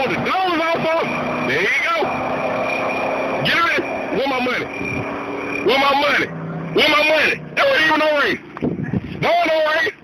blow the doors off of. There you go. Get rid. Where my money? Where my money? Where my money? That wasn't even no ring. No ring.